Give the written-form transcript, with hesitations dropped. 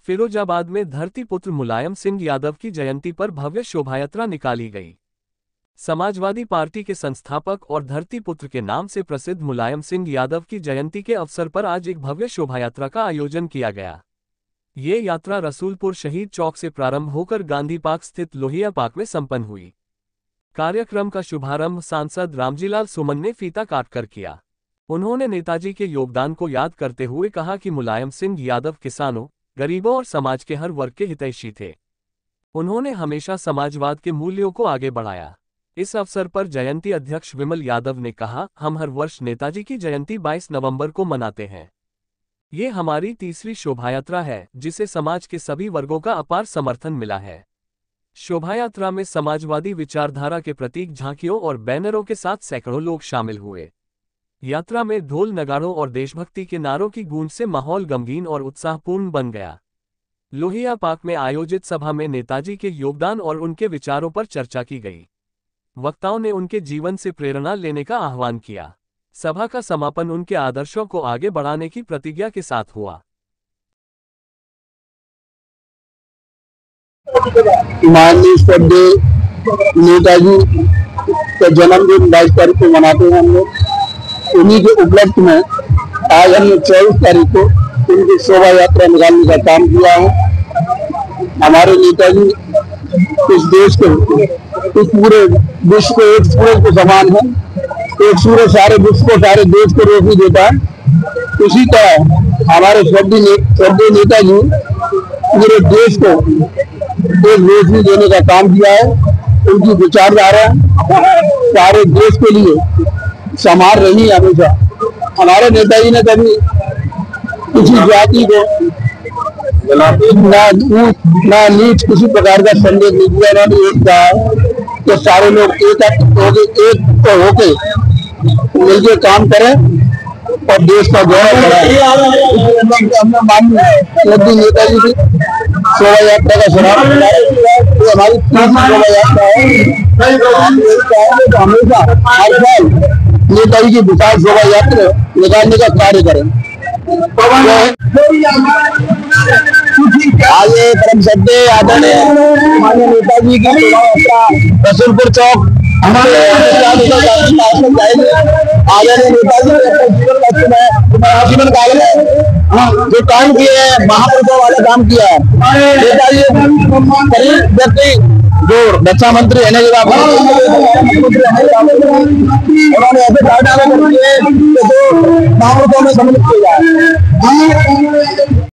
फिरोजाबाद में धरतीपुत्र मुलायम सिंह यादव की जयंती पर भव्य शोभायात्रा निकाली गई। समाजवादी पार्टी के संस्थापक और धरतीपुत्र के नाम से प्रसिद्ध मुलायम सिंह यादव की जयंती के अवसर पर आज एक भव्य शोभायात्रा का आयोजन किया गया। ये यात्रा रसूलपुर शहीद चौक से प्रारंभ होकर गांधी पार्क स्थित लोहिया पार्क में संपन्न हुई। कार्यक्रम का शुभारंभ सांसद रामजीलाल सुमन ने फीता काटकर किया। उन्होंने नेताजी के योगदान को याद करते हुए कहा कि मुलायम सिंह यादव किसानों, गरीबों और समाज के हर वर्ग के हितैषी थे। उन्होंने हमेशा समाजवाद के मूल्यों को आगे बढ़ाया। इस अवसर पर जयंती अध्यक्ष विमल यादव ने कहा, हम हर वर्ष नेताजी की जयंती 22 नवंबर को मनाते हैं। ये हमारी तीसरी शोभायात्रा है जिसे समाज के सभी वर्गों का अपार समर्थन मिला है। शोभायात्रा में समाजवादी विचारधारा के प्रतीक झांकियों और बैनरों के साथ सैकड़ों लोग शामिल हुए। यात्रा में ढोल नगाड़ों और देशभक्ति के नारों की गूंज से माहौल गमगीन और उत्साहपूर्ण बन गया। लोहिया पार्क में आयोजित सभा में नेताजी के योगदान और उनके विचारों पर चर्चा की गई। वक्ताओं ने उनके जीवन से प्रेरणा लेने का आह्वान किया। सभा का समापन उनके आदर्शों को आगे बढ़ाने की प्रतिज्ञा के साथ हुआ। माननीय श्रद्धेय नेताजी का जन्मदिन 22 तारीख को मनाते हैं हम लोग। उन्हीं के उपलक्ष्य में आज हमने 24 तारीख को उनकी शोभा यात्रा निकालने का काम किया है। हमारे नेताजी इस देश को, इस पूरे विश्व को एक सूरज के समान है। एक सूरज सारे विश्व को, सारे देश को रोशनी देता है। उसी तरह हमारे श्रद्धेय नेताजी पूरे देश को एक रोशनी देने का काम किया है। उनकी विचारधारा सारे देश के लिए संभाल रही हमेशा। हमारे नेताजी ने कभी किसी जाति को ना नीच किसी प्रकार का संदेश नहीं दिया। उन्होंने एक कहा कि सारे लोग एक होके मिलकर काम करें और देश का गौरव बढ़ाएं। माननीय नेताजी की शोभा यात्रा का शुभारंभ तो हमारी शोभा यात्रा है। हमेशा हर साल नेताजी की विशाल शोभा यात्रा निकालने का कार्य करें। आज परम श्रद्धेय आदरणीय माननीय नेताजी की शोभा यात्रा रसूलपुर चौक हमारे आदरणीय नेताजी जीवन काल में जो काम किए हैं, महापुरुषों वाले काम किया है। नेताजी व्यक्ति जो रक्षा मंत्री रहने के बाद उन्होंने ऐसे कारनामे किए जो महापुरुषों में सम्मिलित किया है।